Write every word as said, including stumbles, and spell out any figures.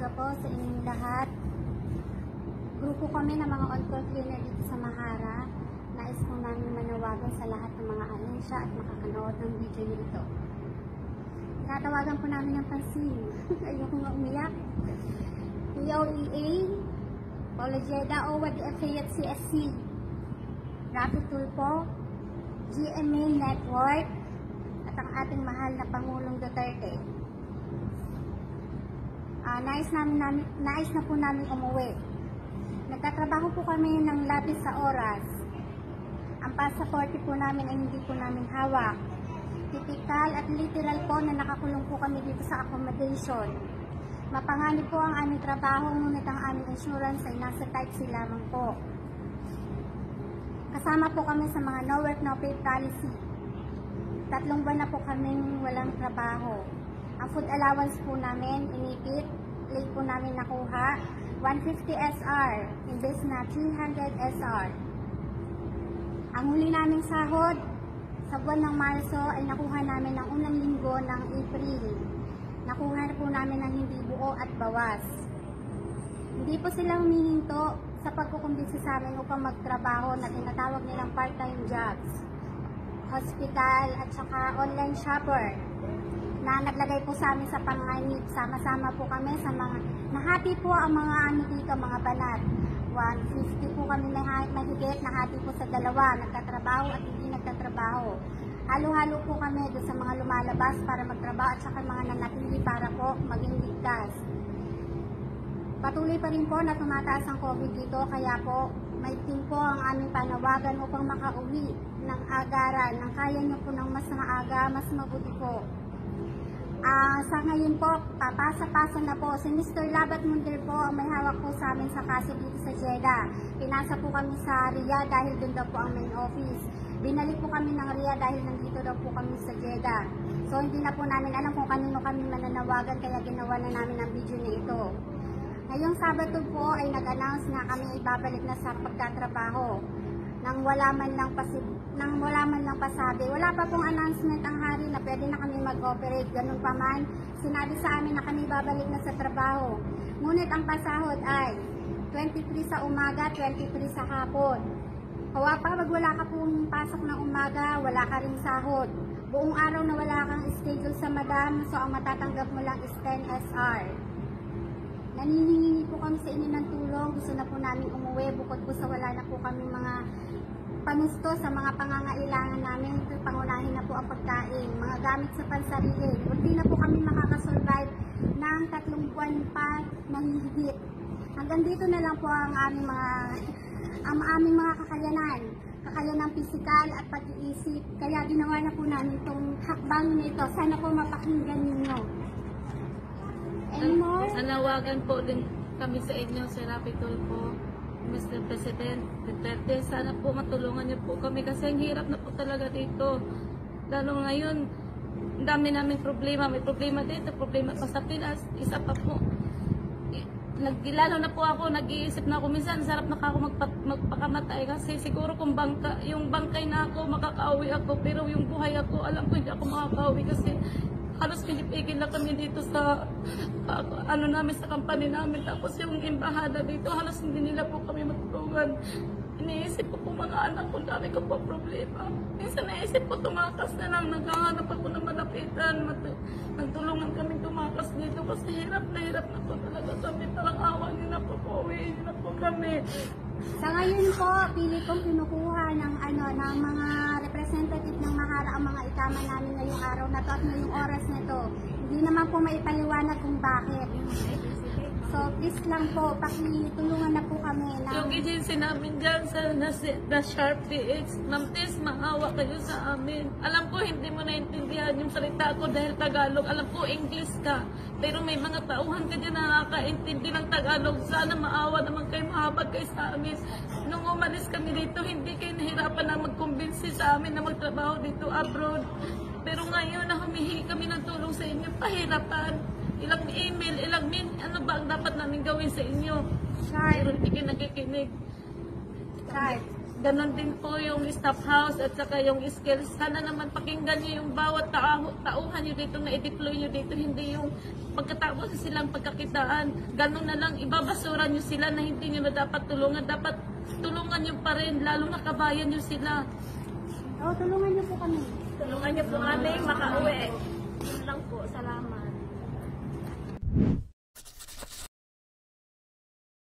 umaga po sa inyong lahat. Grupo kami ng mga on-call cleaner dito sa Mahara. Nais po namin manawagan sa lahat ng mga ahensya at makakanood ng video nito. Tatawagan po namin ng pansin. Ayoko nga umiyak. P O E A, Paula Jeda, O W A D F A at C S C, Rafi Tulfo, G M A Network, at ang ating mahal na Pangulong Duterte. Uh, nais, namin, namin, nais na po namin umuwi. Nagtatrabaho po kami ng labis sa oras. Ang pasaporte po namin ay hindi po namin hawak. Typical at literal po na nakakulong po kami dito sa accommodation. Mapanganib po ang aming trabaho, ngunit ang aming insurance ay nasa type C lamang po. Kasama po kami sa mga no work no pay policy. Tatlong buwan na po kaming walang trabaho. Ang food allowance po namin, inipit, late po namin nakuha, one fifty S R, imbes na three hundred S R. Ang huli naming sahod, sa buwan ng Marso ay nakuha namin ng unang linggo ng April. Nakuha po namin ng hindi buo at bawas. Hindi po sila humihinto sa pagkukumbinsi sa amin upang magtrabaho na tinatawag nilang part-time jobs, hospital at saka online shopper, na naglagay po sa amin sa panganib. Sama-sama po kami sa mga, nahati po ang mga ano dito, mga banat. one fifty po kami mahigit, nahati po sa dalawa, nagtatrabaho at hindi nagtatrabaho. Halo-halo po kami doon sa mga lumalabas para magtrabaho at saka mga nanatili para po maging ligtas. Patuloy pa rin po na tumataas ang COVID dito, kaya po may team po ang aming panawagan upang makauwi ng agaran. Nang kaya nyo po ng mas maaga, mas mabuti po. Uh, sa ngayon po, papasa-pasa na po. Si Mister Labat Mundir po ang may hawak po sa amin sa kaso dito sa Jeddah. Pinasa po kami sa Riyadh dahil doon daw po ang main office. Binalik po kami ng Riyadh dahil nandito daw po kami sa Jeddah. So hindi na po namin alam kung kanino kami mananawagan, kaya ginawa na namin ang video na ito. Ngayong Sabado po ay nag-announce na kami ibabalik na sa pagtatrabaho nang wala man lang pasib nang wala man lang pasabi. Wala pa pong announcement ang hari na pwede na kami mag-operate. Ganun pa man, sinabi sa amin na kami babalik na sa trabaho. Ngunit ang pasahod ay twenty-three sa umaga, twenty-three sa hapon. Kawa pa, pag wala ka pong pasok ng umaga, wala ka ring sahod. Buong araw na wala kang schedule sa madam, so ang matatanggap mo lang is ten S R. Nanihingi po kami sa inyo ng tulong. Gusto na po namin umuwi, bukod po sa wala na po kami mga panusto sa mga pangangailangan namin. Pangunahin na po ang pagkain, mga gamit sa pansarili. Hindi na po kami makakasurvive ng tatlong buwan pa na hihigit. Hanggang dito na lang po ang aming mga ang aming mga kakayanan. Kakayanan pisikal at pag-iisip. Kaya ginawa na po namin itong hakbang na ito. Sana po mapakinggan ninyo. Anymore? Nanawagan po din kami sa inyo, Sir Rafi Tulfo, Mister President Duterte. Sana po matulungan niyo po kami kasi ang hirap na po talaga dito. Lalo ngayon, ang dami namin problema. May problema dito, problema pa sa Pinas. Isa pa po. Naglalo na po ako, nag-iisip na ako. Minsan, sarap na ako magpa magpakamatay kasi siguro kung bangka, yung bangkay na ako, makakauwi ako. Pero yung buhay ako, alam ko hindi ako makakauwi kasi halos pinipigil na kami dito sa uh, ano namin sa company namin. Tapos yung embahada dito, halos hindi nila po kami matulungan. Iniisip ko po mga anak ko, dami ko po problema. Minsan naisip ko tumakas na lang, naghahanap ako ng malapitan. Nagtulungan kami tumakas dito kasi hirap na hirap na po talaga kami. Parang awa niyo na po po, uwi na po kami. Sa ngayon po, pili kong kinukuha ng, ano, ng mga representative ng Mahara ang mga itama namin ngayong araw na to at ngayong oras na to. Hindi naman po maipaliwanag kung bakit. So, please lang po, pakitulungan na po kami. Na yung agency namin dyan sa na Sharp P H, Ma'am Tess, maawa kayo sa amin. Alam ko hindi mo naintindihan yung salita ko dahil Tagalog. Alam ko English ka. Pero may mga tauhan ka dyan na nakakaintindi ng Tagalog. Sana maawa naman kayo, mahabag kayo sa amin. Nung umalis kami dito, hindi kayo nahirapan na magkumbinsi sa amin na magtrabaho dito abroad. Pero ngayon na humihingi kami ng tulong sa inyo, pahirapan. Ilang email, ilang min, ano ba ang dapat namin gawin sa inyo? Sharp. Pero hindi kayo nakikinig. Sharp. Ganon din po yung staff house at saka yung skills. Sana naman pakinggan nyo yung bawat tao, tauhan nyo dito na i-deploy nyo dito. Hindi yung pagkatapos silang pagkakitaan. Ganon na lang, ibabasura nyo sila na hindi nyo na dapat tulungan. Dapat tulungan nyo pa rin, lalo na kabayan nyo sila. Oo, tulungan niyo po kami. Tulungan nyo po kami makauwi. Yun lang po, salamat.